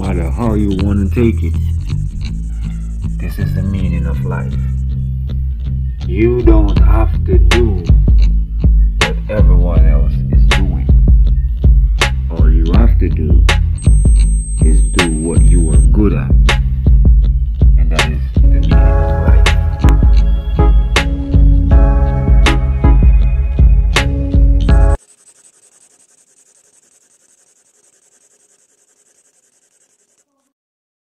matter how you want to take it. This is the meaning of life. You don't have to do what everyone else is doing. All you have to do is do what you are good at.